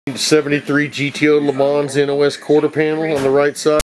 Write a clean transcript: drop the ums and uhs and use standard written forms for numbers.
73 GTO LeMans NOS quarter panel on the right side.